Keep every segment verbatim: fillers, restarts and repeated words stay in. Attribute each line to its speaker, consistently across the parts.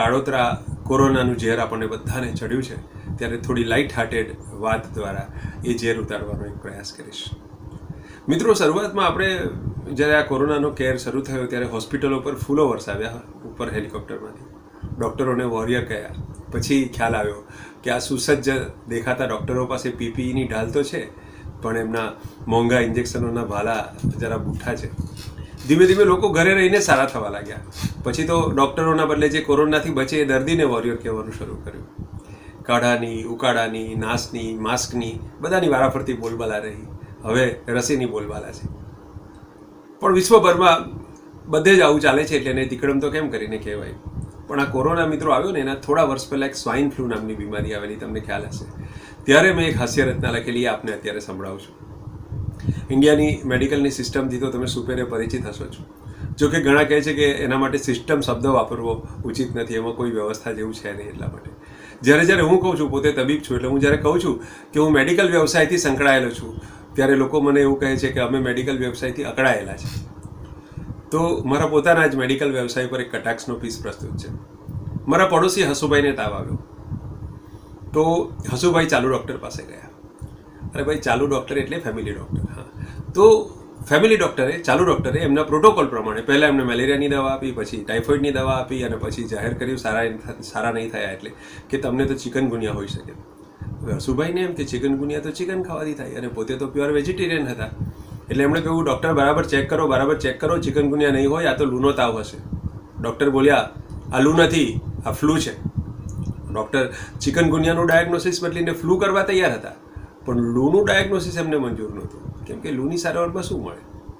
Speaker 1: કાળોતરા કોરોનાનું ઝેર આપણને બધાને ચડ્યું છે, ત્યારે થોડી લાઇટ હાર્ટેડ વાત દ્વારા એ ઝેર ઉતારવાનો એક પ્રયાસ કરીશ. મિત્રો, શરૂઆતમાં આપણે જ્યારે આ કોરોનાનો કેર શરૂ થયો ત્યારે હોસ્પિટલો પર ફૂલો વરસાવ્યા ઉપર હેલિકોપ્ટરમાંથી. ડૉક્ટરોને વોરિયર કહ્યા. પછી ખ્યાલ આવ્યો કે આ સુસજ્જ દેખાતા ડૉક્ટરો પાસે પીપીઈની ઢાલ તો છે, પણ એમના મોંઘા ઇન્જેક્શનોના ભાલા જરા બૂઠા છે. ધીમે ધીમે લોકો ઘરે રહીને સારા થવા લાગ્યા. પછી તો ડૉક્ટરોના બદલે જે કોરોનાથી બચે એ દર્દીને વોરિયર કહેવાનું શરૂ કર્યું. કાઢાની, ઉકાળાની, નાસની, માસ્કની બધાની વારાફરતી બોલબાલા રહી. હવે રસીની બોલબાલા છે. પણ વિશ્વભરમાં બધે જ આવું ચાલે છે એટલે એને તીકડમ તો કેમ કરીને કહેવાય. પણ આ કોરોના મિત્રો આવ્યો ને એના થોડા વર્ષ પહેલાં એક સ્વાઇન ફ્લૂ નામની બીમારી આવેલી, તમને ખ્યાલ હશે. ત્યારે મેં એક હાસ્ય રચના લખેલી, આપને અત્યારે સંભળાવું છું. ઇન્ડિયાની મેડિકલની સિસ્ટમથી તો તમે સુપેરે પરિચિત હશો છો. જો કે ઘણા કહે છે કે એના માટે સિસ્ટમ શબ્દ વાપરવો ઉચિત નથી, એમાં કોઈ વ્યવસ્થા જેવું છે નહીં. એટલા માટે જ્યારે જ્યારે હું કહું છું, પોતે તબીબ છું, એટલે હું જ્યારે કહું છું કે હું મેડિકલ વ્યવસાયથી સંકળાયેલો છું, ત્યારે લોકો મને એવું કહે છે કે અમે મેડિકલ વ્યવસાયથી અકળાયેલા છે. તો મારા પોતાના જ મેડિકલ વ્યવસાય પર એક કટાક્ષનો પીસ પ્રસ્તુત છે. મારા પડોશી હસુભાઈને તાવ આવ્યો, તો હસુભાઈ ચાલુ ડૉક્ટર પાસે ગયા. અરે ભાઈ, ચાલુ ડૉક્ટર એટલે ફેમિલી ડૉક્ટર. હા, તો ફેમિલી ડૉક્ટરે ચાલુ ડૉક્ટરે એમના પ્રોટોકોલ પ્રમાણે પહેલાં એમને મેલેરિયાની દવા આપી, પછી ટાઇફોઇડની દવા આપી, અને પછી જાહેર કર્યું સારા સારા નહીં થયા એટલે કે તમને તો ચિકનગુનિયા હોઈ શકે. હવે હસુભાઈને એમ કે ચિકનગુનિયા તો ચિકન ખાવાથી થાય, અને પોતે તો પ્યોર વેજીટેરિયન હતા. એટલે એમણે કહ્યું, ડૉક્ટર બરાબર ચેક કરો, બરાબર ચેક કરો, ચિકનગુનિયા નહીં હોય, આ તો લૂનો તાવ હશે. ડૉક્ટર બોલ્યા, આ લૂ નથી, આ ફ્લૂ છે. ડૉક્ટર ચિકનગુનિયાનું ડાયગ્નોસિસ બદલીને ફ્લૂ કરવા તૈયાર હતા, પણ લૂનું ડાયગ્નોસિસ એમને મંજૂર નહોતું, કેમ કે લૂની સારવારમાં શું મળે.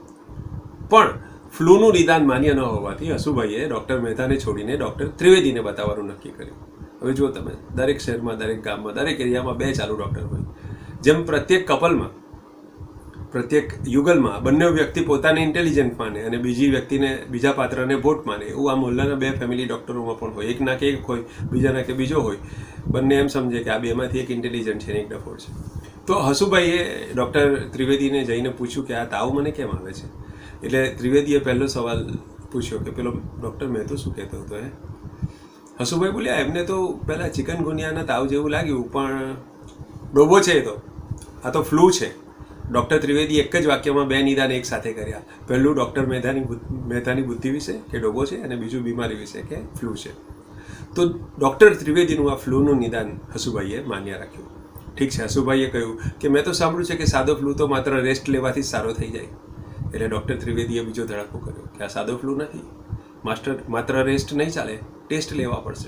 Speaker 1: પણ ફ્લૂનું નિદાન માન્ય ન હોવાથી હસુભાઈએ ડૉક્ટર મહેતાને છોડીને ડૉક્ટર ત્રિવેદીને બતાવવાનું નક્કી કર્યું. હવે જુઓ તમે, દરેક શહેરમાં, દરેક ગામમાં, દરેક એરિયામાં બે ચાલુ ડૉક્ટર હોય. જેમ પ્રત્યેક કપલમાં, પ્રત્યેક યુગલમાં બંને વ્યક્તિ પોતાને ઇન્ટેલિજન્ટ માને અને બીજી વ્યક્તિને, બીજા પાત્રને ભોટ માને, એવું આ મોહલ્લાના બે ફેમિલી ડૉક્ટરોમાં પણ હોય. એકના કે એક હોય, બીજાના કે બીજો હોય. બંને એમ સમજે કે આ બેમાંથી એક ઇન્ટેલિજન્ટ છે ને એક ડફોડ છે. તો હસુભાઈએ ડૉક્ટર ત્રિવેદીને જઈને પૂછ્યું કે આ તાવ મને કેમ આવે છે. એટલે ત્રિવેદીએ પહેલો સવાલ પૂછ્યો કે પેલો ડૉક્ટર મેં તો શું કહેતો હતો હે. હસુભાઈ બોલ્યા, એમને તો પહેલાં ચિકનગુનિયાના તાવ જેવું લાગ્યું, પણ ડોબો છે એ તો, આ તો ફ્લૂ છે. ડૉક્ટર ત્રિવેદી એક જ વાક્યમાં બે નિદાન એક સાથે કર્યા. પહેલું ડૉક્ટર મહેતાની મહેતાની બુદ્ધિ વિશે કે ડોબો છે, અને બીજું બીમારી વિશે કે ફ્લૂ છે. તો ડૉક્ટર ત્રિવેદીનું આ ફ્લૂનું નિદાન હસુભાઈએ માન્ય રાખ્યું. ઠીક છે, હસુભાઈએ કહ્યું કે મેં તો સાંભળ્યું છે કે સાદો ફ્લૂ તો માત્ર રેસ્ટ લેવાથી જ સારો થઈ જાય. એટલે ડૉક્ટર ત્રિવેદીએ બીજો ધડાકો કર્યો કે આ સાદો ફ્લૂ નથી, માસ્ટર માત્ર રેસ્ટ નહીં ચાલે, ટેસ્ટ લેવા પડશે.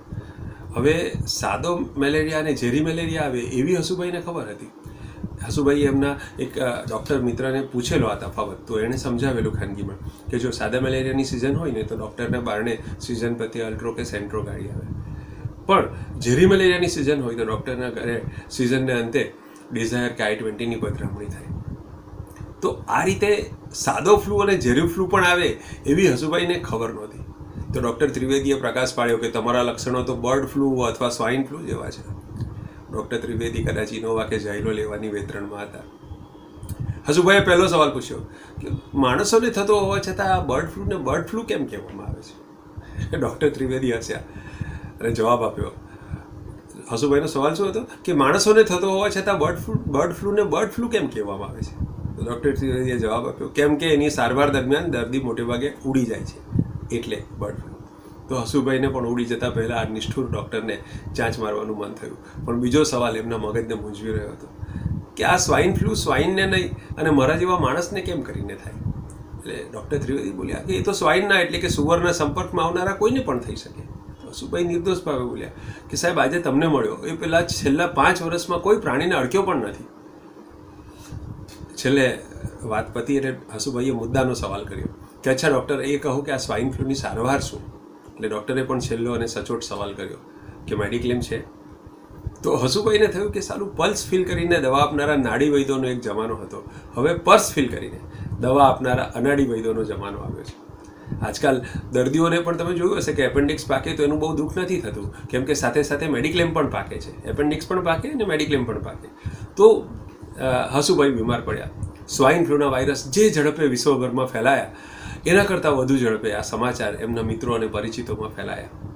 Speaker 1: હવે સાદો મેલેરિયા અને ઝેરી મેલેરિયા આવે એવી હસુભાઈને ખબર હતી. હસુભાઈએ એમના એક ડૉક્ટર મિત્રને પૂછેલો આ તફાવત, તો એણે સમજાવેલું ખાનગીમાં કે જો સાદા મેલેરિયાની સિઝન હોય ને તો ડૉક્ટરના બારણે સિઝન પ્રત્યે અલ્ટ્રો કે સેન્ટ્રો ગાડી આવે, પણ ઝેરી મેલેરિયાની સિઝન હોય તો ડૉક્ટરના ઘરે સિઝનને અંતે ડિઝાયર કે આઈ ટ્વેન્ટીની પધરામણી થાય. તો આ રીતે સાદો ફ્લૂ અને ઝેરી ફ્લૂ પણ આવે એવી હસુભાઈને ખબર નહોતી. તો ડૉક્ટર ત્રિવેદીએ પ્રકાશ પાડ્યો કે તમારા લક્ષણો તો બર્ડ ફ્લૂ અથવા સ્વાઇન ફ્લૂ જેવા છે. ડૉક્ટર ત્રિવેદી કદાચ ઇનોવા કે જાયલો લેવાની વેતરણમાં હતા. હસુભાઈએ પહેલો સવાલ પૂછ્યો કે માણસોને થતો હોવા છતાં આ બર્ડ ફ્લૂને બર્ડ ફ્લૂ કેમ કહેવામાં આવે છે. ડૉક્ટર ત્રિવેદી હસ્યા અને જવાબ આપ્યો. હસુભાઈનો સવાલ શું હતો કે માણસોને થતો હોવા છતાં બર્ડ ફ્લૂ બર્ડ ફ્લૂને બર્ડ ફ્લૂ કેમ કહેવામાં આવે છે. તો ડૉક્ટર ત્રિવેદીએ જવાબ આપ્યો, કેમ કે એની સારવાર દરમિયાન દર્દી મોટે ભાગે ઉડી જાય છે, એટલે બર્ડ ફ્લૂ. તો હસુભાઈને પણ ઉડી જતાં પહેલાં આ નિષ્ઠુર ડૉક્ટરને ચાંચ મારવાનું મન થયું. પણ બીજો સવાલ એમના મગજને મૂંઝવી રહ્યો હતો કે આ સ્વાઇન ફ્લૂ સ્વાઇનને નહીં અને મારા જેવા માણસને કેમ કરીને થાય. એટલે ડૉક્ટર ત્રિવેદી બોલ્યા કે એ તો સ્વાઇનના એટલે કે સુવરના સંપર્કમાં આવનારા કોઈને પણ થઈ શકે. હસુભાઈ નિર્દોષ ભાવે બોલ્યા કે સાહેબ, આજે તમને મળ્યો એ પહેલાં છેલ્લા પાંચ વર્ષમાં કોઈ પ્રાણીને અડક્યો પણ નથી. છેલ્લે વાત પતી એટલે હસુભાઈએ મુદ્દાનો સવાલ કર્યો કે અચ્છા ડૉક્ટર, એ કહો કે આ સ્વાઇન ફ્લૂની સારવાર શું. એટલે ડૉક્ટરે પણ છેલ્લો અને સચોટ સવાલ કર્યો કે મેડિક્લેમ છે. તો હસુભાઈને થયું કે સારું, પલ્સ ફીલ કરીને દવા આપનારા નાડી વૈદ્યોનો એક જમાનો હતો, હવે પર્સ ફીલ કરીને દવા આપનારા અનાડી વૈદ્યોનો જમાનો આવ્યો છે. આજકાલ દર્દીઓને પણ તમે જોયું હશે કે એપેન્ડિક્સ પાકે તો એનું બહુ દુઃખ નથી થતું, કેમ કે સાથે સાથે મેડિક્લેમ પણ પાકે છે. એપેન્ડિક્સ પણ પાકે અને મેડિક્લેમ પણ પાકે. તો હસુભાઈ બીમાર પડ્યા. સ્વાઇન ફ્લૂના વાયરસ જે ઝડપે વિશ્વભરમાં ફેલાયા એના કરતાં વધુ ઝડપે આ સમાચાર એમના મિત્રો અને પરિચિતોમાં ફેલાયા.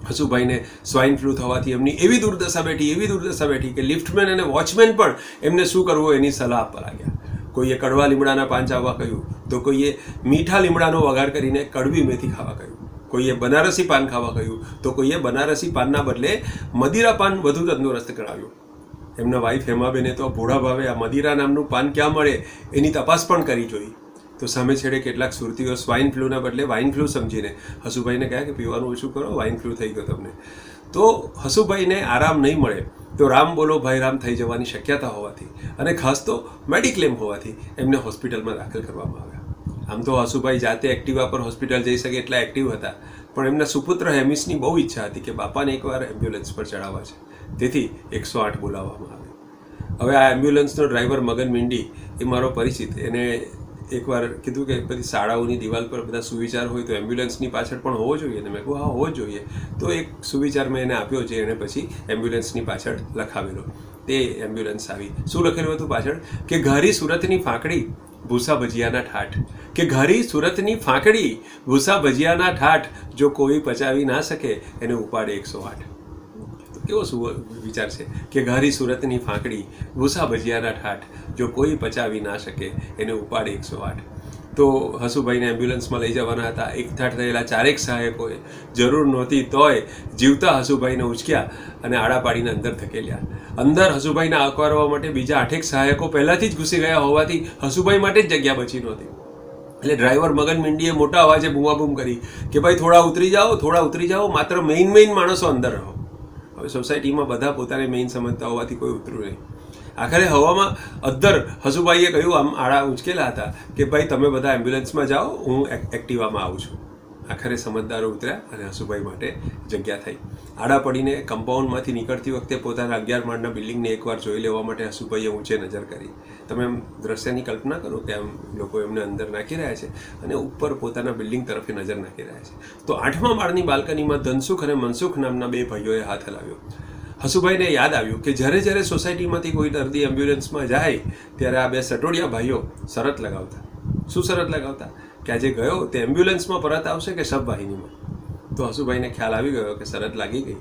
Speaker 1: હસુભાઈને સ્વાઇન ફ્લૂ થવાથી એમની એવી દુર્દશા બેઠી એવી દુર્દશા બેઠી કે લિફ્ટમેન અને વોચમેન પણ એમને શું કરવું એની સલાહ આપવા લાગ્યા. કોઈએ કડવા લીમડાના પાન ચાવવા કહ્યું, તો કોઈએ મીઠા લીમડાનો વઘાર કરીને કડવી મેથી ખાવા કહ્યું, કોઈએ બનારસી પાન ખાવા કહ્યું, તો કોઈએ બનારસી પાનના બદલે મદિરા પાન વધુ તંદુરસ્ત કરાવ્યું. એમના વાઈફ હેમાબેને તો ભોળા ભાવે આ મદિરા નામનું પાન ક્યાં મળે એની તપાસ પણ કરી જોઈ. તો સામે છેડે કેટલાક સુરતીઓ સ્વાઇન ફ્લૂના બદલે વાઇન ફ્લૂ સમજીને હસુભાઈને કહ્યા કે પીવાનું ઓછું કરો, વાઇન ફ્લૂ થઈ ગયો તમને. તો હસુભાઈને આરામ નહીં મળે તો રામ બોલો ભાઈ રામ થઈ જવાની શક્યતા હોવાથી અને ખાસ તો મેડિક્લેમ હોવાથી એમને હોસ્પિટલમાં દાખલ કરવામાં આવ્યા. આમ તો હસુભાઈ જાતે એક્ટિવા પર હોસ્પિટલ જઈ શકે એટલા એક્ટિવ હતા, પણ એમના સુપુત્ર હેમિસની બહુ ઈચ્છા હતી કે બાપાને એકવાર એમ્બ્યુલન્સ પર ચડાવવા છે, તેથી એકસો આઠ બોલાવવામાં આવે. હવે આ એમ્બ્યુલન્સનો ડ્રાઈવર મગન મીંડી એ મારો પરિચિત, એને એકવાર કીધું કે બધી શાળાઓની દિવાલ પર બધા સુવિચાર હોય તો એમ્બ્યુલન્સની પાછળ પણ હોવો જોઈએ ને. મેં કહું હા હોવો જ જોઈએ. તો એક સુવિચાર મેં એને આપ્યો છે, એણે પછી એમ્બ્યુલન્સની પાછળ લખાવેલો. તે એમ્બ્યુલન્સ આવી. શું લખેલું હતું પાછળ? કે ઘારી સુરતની ફાંકડી ભૂસા ભજીયાના ઠાઠ. કે ઘારી સુરતની ફાંકડી ભૂસા ભજીયાના ઠાઠ, જો કોઈ પચાવી ના શકે એને ઉપાડે એકસો આઠ. કેવો શું વિચાર છે કે ઘારી સુરતની ફાંકડી ભૂસા ભજીયાના ઠાઠ, જો કોઈ પચાવી ના શકે એને ઉપાડે એકસો આઠ. તો હસુભાઈને એમ્બ્યુલન્સમાં લઈ જવાના હતા. એકઠાઠ થયેલા ચારેક સહાયકોએ જરૂર નહોતી તોય જીવતા હસુભાઈને ઉચક્યા અને આડા પાડીને અંદર ધકેલ્યા. અંદર હસુભાઈને આવકારવા માટે બીજા આઠેક સહાયકો પહેલાંથી જ ઘૂસી ગયા હોવાથી હસુભાઈ માટે જ જગ્યા બચી નહોતી. એટલે ડ્રાઈવર મગન મીંડીએ મોટા અવાજે બૂમાબૂમ કરી કે ભાઈ થોડા ઉતરી જાઓ, થોડા ઉતરી જાઓ, માત્ર મેઇન મેઇન માણસો અંદર રહો. હવે સોસાયટીમાં બધા પોતાને મેઇન સમજતા હોવાથી કોઈ ઉતર્યું નહીં. આખરે હવામાં અદ્ધર હસુભાઈએ કહ્યું, આમ આડા ઉંચકેલા હતા કે ભાઈ તમે બધા એમ્બ્યુલન્સમાં જાઓ, હું એક્ટિવામાં આવું છું. આખરે સમજદારો ઉતર્યા અને હસુભાઈ માટે જગ્યા થઈ. આડા પડીને કમ્પાઉન્ડમાંથી નીકળતી વખતે પોતાના અગિયાર માળના બિલ્ડિંગને એકવાર જોઈ લેવા માટે હસુભાઈએ ઊંચે નજર કરી. તમે એમ દ્રશ્યની કલ્પના કરો કે આમ લોકો એમને અંદર નાખી રહ્યા છે અને ઉપર પોતાના બિલ્ડિંગ તરફે નજર નાખી રહ્યા છે. તો આઠમા માળની બાલ્કનીમાં ધનસુખ અને મનસુખ નામના બે ભાઈઓએ હાથ હલાવ્યો. હસુભાઈને યાદ આવ્યું કે જ્યારે જ્યારે સોસાયટીમાંથી કોઈ દર્દી એમ્બ્યુલન્સમાં જાય ત્યારે આ બે સટોડિયા ભાઈઓ શરત લગાવતા. શું શરત લગાવતા? કે આજે ગયો તે એમ્બ્યુલન્સમાં પરત આવશે કે શબવાહિનીમાં? તો હસુભાઈને ખ્યાલ આવી ગયો કે શરત લાગી ગઈ.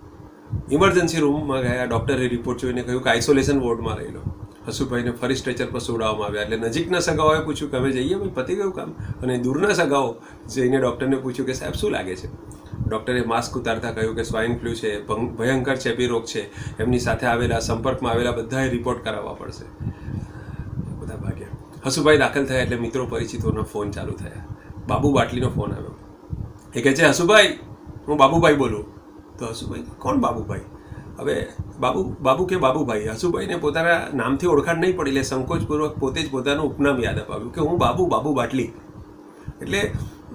Speaker 1: ઇમરજન્સી રૂમમાં ગયા. ડૉક્ટરે રિપોર્ટ જોઈને કહ્યું કે આઇસોલેશન વોર્ડમાં રહી લો. હસુભાઈને ફરી સ્ટ્રેચર પર સુવડાવવામાં આવ્યા. એટલે નજીકના સગાઓએ પૂછ્યું કે હવે જઈએ ભાઈ, પતી ગયું કામ. અને દૂરના સગાઓ જઈને ડૉક્ટરને પૂછ્યું કે સાહેબ શું લાગે છે? ડૉક્ટરે માસ્ક ઉતારતા કહ્યું કે સ્વાઇન ફ્લૂ છે, ભયંકર ચેપી રોગ છે, એમની સાથે આવેલા સંપર્કમાં આવેલા બધાએ રિપોર્ટ કરાવવા પડશે. બધા ભાગ્યા. હસુભાઈ દાખલ થયા એટલે મિત્રો પરિચિતોના ફોન ચાલુ થયા. બાબુ બાટલીનો ફોન આવ્યો. એ કહે છે, હસુભાઈ હું બાબુભાઈ બોલું. તો હસુભાઈ કોણ બાબુભાઈ? હવે બાબુ બાબુ કે બાબુભાઈ. હસુભાઈને પોતાના નામથી ઓળખાણ નહીં પડી એટલે સંકોચપૂર્વક પોતે જ પોતાનું ઉપનામ યાદ અપાવ્યું કે હું બાબુ બાબુ બાટલી. એટલે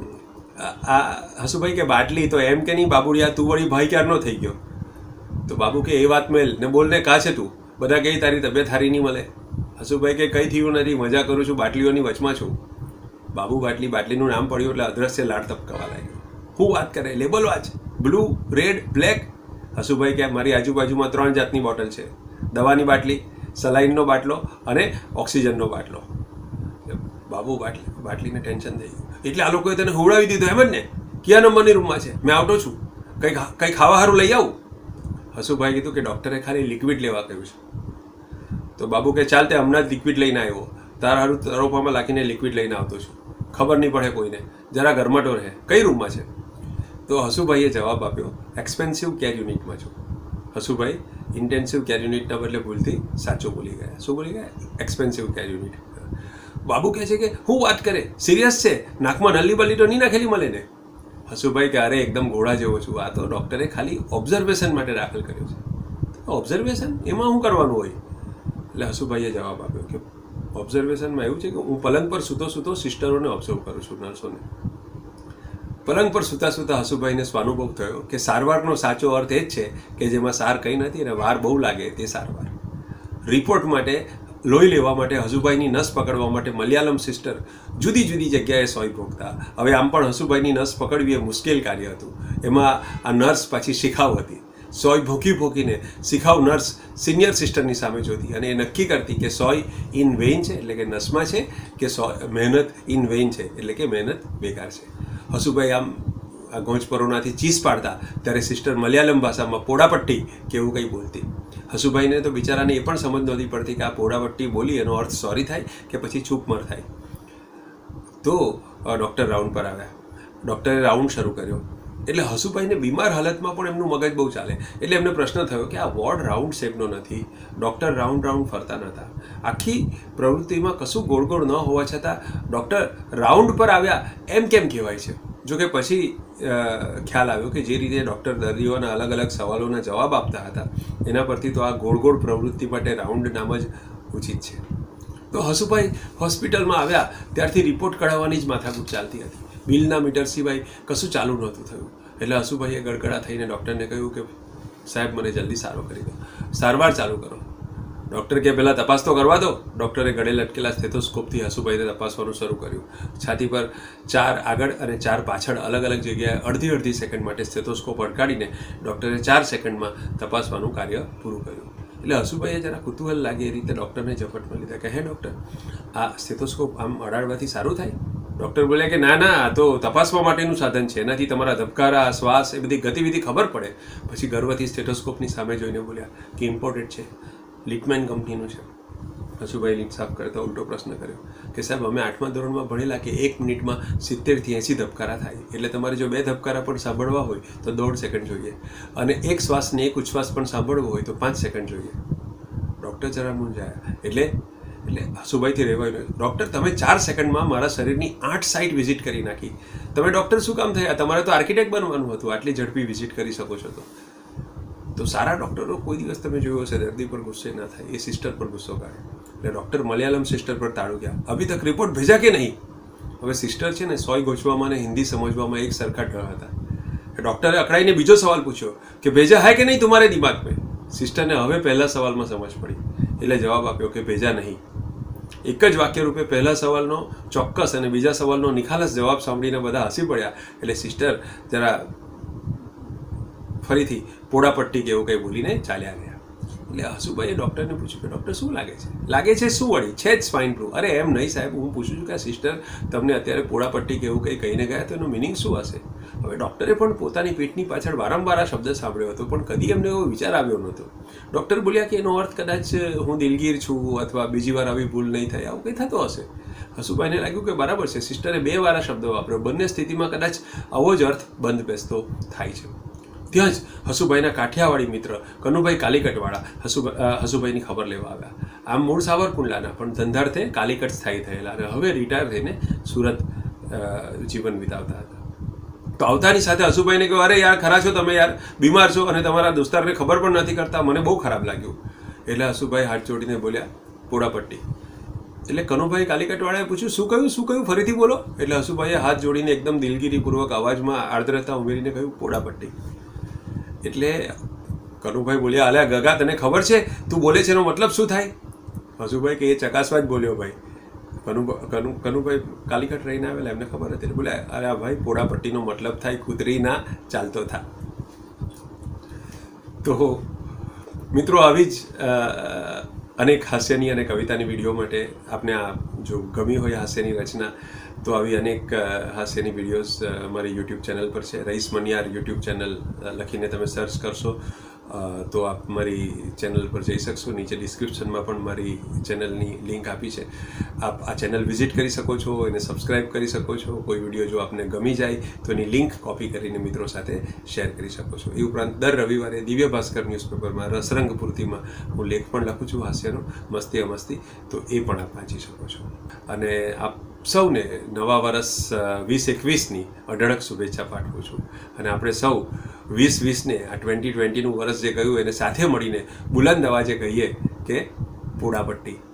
Speaker 1: આ હસુભાઈ કે બાટલી, તો એમ કે નહીં બાબુડિયા તું વળી ભાઈ ક્યારનો થઈ ગયો? તો બાબુ કે એ વાત મેલ ને બોલને કા છે તું? બધા કહે તારી તબિયત સારી નહીં મળે. હસુભાઈ કે કંઈ થયું નથી, મજા કરું છું, બાટલીઓની વચમાં છું. બાબુ બાટલી, બાટલીનું નામ પડ્યું એટલે અદ્રશ્ય લાડ તપકાવા લાગ્યો. હું વાત કરે, લેબલ વાંચ, બ્લુ, રેડ, બ્લેક. હસુભાઈ કે મારી આજુબાજુમાં ત્રણ જાતની બોટલ છે, દવાની બાટલી, સલાઈનનો બાટલો અને ઓક્સિજનનો બાટલો. બાબુ બાટલી બાટલીને ટેન્શન થઈ ગયું એટલે આ લોકોએ તેને હુવડાવી દીધો. એમ જ ને, કયા નંબરની રૂમમાં છે? મેં આવતો છું, કંઈ કંઈ ખાવા સારું લઈ આવું? હસુભાઈ કીધું કે ડૉક્ટરે ખાલી લિક્વિડ લેવા કહ્યું છે. તો બાબુ કે ચાલ, તે હમણાં જ લિક્વિડ લઈને આવ્યો, તારા હારું તરોપામાં લાખીને લિક્વિડ લઈને આવતો છું, ખબર નહીં પડે કોઈને, જરા ગરમાટો રહે. કઈ રૂમમાં છે? તો હસુભાઈએ જવાબ આપ્યો, એક્સપેન્સિવ કેર યુનિટમાં છું. હસુભાઈ ઇન્ટેન્સિવ કેર યુનિટના બદલે ભૂલથી સાચું બોલી ગયા. શું બોલી ગયા? Expensive care unit. બાબુ કહે છે કે હું વાત કરે, સિરિયસ છે, નાકમાં નલ્લી બલ્લી તો નહીં નાખેલી મળે ને? હસુભાઈ કે અરે એકદમ ઘોડા જેવો છું, આ તો ડૉક્ટરે ખાલી ઓબ્ઝર્વેશન માટે દાખલ કર્યો છે. ઓબ્ઝર્વેશન? એમાં શું કરવાનું હોય? એટલે હસુભાઈએ જવાબ આપ્યો કે ઓબ્ઝર્વેશનમાં એવું છે કે હું પલંગ પર સૂતો સૂતો સિસ્ટરોને ઓબ્ઝર્વ કરું છું, નર્સોને. પલંગ પર સૂતા સૂતા હસુભાઈને સ્વાનુભવ થયો કે સારવારનો સાચો અર્થ એ જ છે કે જેમાં સાર કંઈ નથી અને વાર બહુ લાગે તે સારવાર. રિપોર્ટ માટે, લોહી લેવા માટે, હસુભાઈની નસ પકડવા માટે મલયાલમ સિસ્ટર જુદી જુદી જગ્યાએ સોય ભોગતા. હવે આમ પણ હસુભાઈની નસ પકડવી એ મુશ્કેલ કાર્ય હતું. એમાં આ નર્સ પાછી શિખાઉ હતી. સોય ભોકી ભોકીને શિખાઉ નર્સ સિનિયર સિસ્ટરની સામે જોતી અને એ નક્કી કરતી કે સોય ઇન વેઇન છે એટલે કે નસમાં છે, કે સો મહેનત ઇન વેઇન છે એટલે કે મહેનત બેકાર છે. હસુભાઈ આમ આ ગોંચ પરોનાથી ચીસ પાડતા ત્યારે સિસ્ટર મલયાલમ ભાષામાં પોડાપટ્ટી કે એવું કંઈ બોલતી. હસુભાઈને તો બિચારાને એ પણ સમજ નહોતી પડતી કે આ પોડાપટ્ટી બોલી એનો અર્થ સોરી થાય કે પછી ચૂપમર થાય. તો ડૉક્ટર રાઉન્ડ પર આવ્યા. ડૉક્ટરે રાઉન્ડ શરૂ કર્યો. એટલે હસુભાઈને બીમાર હાલતમાં પણ એમનું મગજ બહુ ચાલે. એટલે એમને પ્રશ્ન થયો કે આ વોર્ડ રાઉન્ડ શેપનો નથી, ડૉક્ટર રાઉન્ડ રાઉન્ડ ફરતા નહોતા, આખી પ્રવૃત્તિમાં કશું ગોળ ગોળ ન હોવા છતાં ડૉક્ટર રાઉન્ડ પર આવ્યા એમ કેમ કહેવાય છે. જો કે પછી ખ્યાલ આવ્યો કે જે રીતે ડૉક્ટર દર્દીઓના અલગ અલગ સવાલોના જવાબ આપતા હતા એના પરથી તો આ ગોળ ગોળ પ્રવૃત્તિ માટે રાઉન્ડ નામ જ ઉચિત છે. તો હસુભાઈ હોસ્પિટલમાં આવ્યા ત્યારથી રિપોર્ટ કઢાવવાની જ માથાકૂટ ચાલતી હતી. બિલના મીટર સિવાય કશું ચાલુ નહોતું થયું. એટલે હસુભાઈએ ગડગડા થઈને ડૉક્ટરને કહ્યું કે સાહેબ મને જલ્દી સારો કરી દો, સારવાર ચાલુ કરો. ડૉક્ટર કે પહેલાં તપાસ તો કરવા દો. ડૉક્ટરે ગળે લટકેલા સ્ટેથોસ્કોપથી હસુભાઈને તપાસવાનું શરૂ કર્યું. છાતી પર ચાર આગળ અને ચાર પાછળ અલગ અલગ જગ્યાએ અડધી અડધી સેકન્ડ માટે સ્ટેથોસ્કોપ અડકાડીને ડૉક્ટરે ચાર સેકન્ડમાં તપાસવાનું કાર્ય પૂરું કર્યું. એટલે હસુભાઈએ જરા કુતૂહલ લાગે એ રીતે ડૉક્ટરને ઝપટમાં લીધા કે હે ડૉક્ટર, આ સ્ટેથોસ્કોપ આમ અડાડવાથી સારું થાય? ડૉક્ટર બોલ્યા કે ના ના, આ તો તપાસવા માટેનું સાધન છે, એનાથી તમારા ધબકારા, શ્વાસ, એ બધી ગતિવિધિ ખબર પડે. પછી ગર્વથી સ્ટેથોસ્કોપની સામે જોઈને બોલ્યા કે ઇમ્પોર્ટેડ છે, લિટમેન કંપનીનું છે. હસુભાઈ લીટ સાફ કરતા ઉલટો પ્રશ્ન કર્યો કે સાહેબ અમે આઠમા ધોરણમાં ભણેલા કે એક મિનિટમાં સિત્તેરથી એંસી ધબકારા થાય, એટલે તમારે જો બે ધબકારા પણ સાંભળવા હોય તો દોઢ સેકન્ડ જોઈએ, અને એક શ્વાસને એક ઉચ્છ્વાસ પણ સાંભળવો હોય તો પાંચ સેકન્ડ જોઈએ. ડૉક્ટર જરા મૂંઝાયા. એટલે એટલે હસુભાઈથી રહેવાયું. ડૉક્ટર, તમે ચાર સેકન્ડમાં મારા શરીરની આઠ સાઇટ વિઝિટ કરી નાખી. તમે ડૉક્ટર શું કામ થયા? તમારે તો આર્કિટેક્ટ બનવાનું હતું, આટલી ઝડપી વિઝિટ કરી શકો છો તો. તો સારા ડૉક્ટરો કોઈ દિવસ તમે જોયો હશે દર્દી પર ગુસ્સે ના થાય, એ સિસ્ટર પર ગુસ્સો કાઢે. એટલે ડૉક્ટર મલયાલમ સિસ્ટર પર તાળું ગયા. અભી તક રિપોર્ટ ભેજા કે નહીં? હવે સિસ્ટર છે ને સોય ગોચવામાં અને હિન્દી સમજવામાં એક સરખા ઢળ હતા. ડૉક્ટરે અકળાઈને બીજો સવાલ પૂછ્યો કે ભેજા હૈ કે નહીં તમારે દિમાગ મેં? સિસ્ટરને હવે પહેલા સવાલમાં સમજ પડી એટલે જવાબ આપ્યો કે ભેજા નહીં. એક જ વાક્ય રૂપે પહેલા સવાલનો ચોક્કસ અને બીજા સવાલનો નિખાલસ જવાબ સાંભળીને બધા હસી પડ્યા. એટલે સિસ્ટર જરા ફરીથી પોડાપટ્ટી કે એવું કંઈ બોલીને ચાલ્યા ગયા. એટલે હસુભાઈએ ડૉક્ટરને પૂછ્યું કે ડૉક્ટર શું લાગે છે? લાગે છે શું વળી? છે જ સ્વાઇન ફ્લૂ. અરે એમ નહીં સાહેબ, હું પૂછું છું કે આ સિસ્ટર તમને અત્યારે પોડાપટ્ટી કે એવું કંઈ કહીને ગયા તો એનો મિનિંગ શું હશે? હવે ડૉક્ટરે પણ પોતાની પેટની પાછળ વારંવાર આ શબ્દ સાંભળ્યો હતો, પણ કદી એમને એવો વિચાર આવ્યો નહોતો. ડૉક્ટર બોલ્યા કે એનો અર્થ કદાચ હું દિલગીર છું અથવા બીજી વાર આવી ભૂલ નહીં થાય, આવું કંઈ થતો હશે. હસુભાઈને લાગ્યું કે બરાબર છે, સિસ્ટરે બે વાર આ શબ્દ વાપર્યો, બંને સ્થિતિમાં કદાચ આવો જ અર્થ બંધ બેસતો થાય છે. ત્યાં જ હસુભાઈના કાઠિયાવાડી મિત્ર કનુભાઈ કાલિકટવાળા હસુભા હસુભાઈની ખબર લેવા આવ્યા. આમ મૂળ સાવરકુંડલાના, પણ ધંધાર્થે કાલિકટ સ્થાયી થયેલા અને હવે રિટાયર થઈને સુરત જીવન વિતાવતા હતા. તો આવતાની સાથે હસુભાઈને કહ્યું, અરે યાર ખરા છો તમે યાર, બીમાર છો અને તમારા દોસ્તારને ખબર પણ નથી કરતા, મને બહુ ખરાબ લાગ્યું. એટલે હસુભાઈ હાથ જોડીને બોલ્યા પોડાપટ્ટી. એટલે કનુભાઈ કાલિકટવાળાએ પૂછ્યું શું કહ્યું શું કહ્યું ફરીથી બોલો. એટલે હસુભાઈએ હાથ જોડીને એકદમ દિલગીરીપૂર્વક અવાજમાં આર્દ્રતા ઉમેરીને કહ્યું પોડાપટ્ટી. એટલે કનુભાઈ બોલ્યા, અલ્યા ગગા તને ખબર છે તું બોલે છે એનો મતલબ શું થાય? હસુભાઈ કે એ ચકાસવા જ બોલ્યો ભાઈ. કનુ કનુ કનુભાઈ કાલિકટ રહીને આવેલા, એમને ખબર હતી. બોલ્યા, અરે ભાઈ પોડાપટ્ટીનો મતલબ થાય કૂતરી ના ચાલતો થા. તો મિત્રો આવી જ અનેક હાસ્યની અને કવિતાની વિડીયો માટે આપને આ જો ગમી હોય હાસ્યની રચના તો આવી અનેક હાસ્યની વિડીયોઝ મારી યુટ્યુબ ચેનલ પર છે. રઈસ મનિયાર યુટ્યુબ ચેનલ લખીને તમે સર્ચ કરશો તો આપ મારી ચેનલ પર જઈ શકશો. નીચે ડિસ્ક્રિપ્શનમાં પણ મારી ચેનલની લિંક આપી છે. આપ આ ચેનલ વિઝિટ કરી શકો છો, એને સબસ્ક્રાઈબ કરી શકો છો. કોઈ વિડીયો જો આપને ગમી જાય તો એની લિંક કોપી કરીને મિત્રો સાથે શેર કરી શકો છો. એ ઉપરાંત દર રવિવારે દિવ્ય ભાસ્કર ન્યૂઝપેપરમાં રસરંગ પૂર્તિમાં હું લેખ પણ લખું છું હાસ્યનો, મસ્તી અમસ્તી, તો એ પણ આપ વાંચી શકો છો. અને આપ સૌને નવા વર્ષ વીસ એકવીસની અઢળક શુભેચ્છા પાઠવું છું. અને આપણે સૌ વીસ વીસને આ ટ્વેન્ટી ટ્વેન્ટીનું વર્ષ જે ગયું એને સાથે મળીને બુલંદ અવાજે કહીએ કે પોડાપટ્ટી.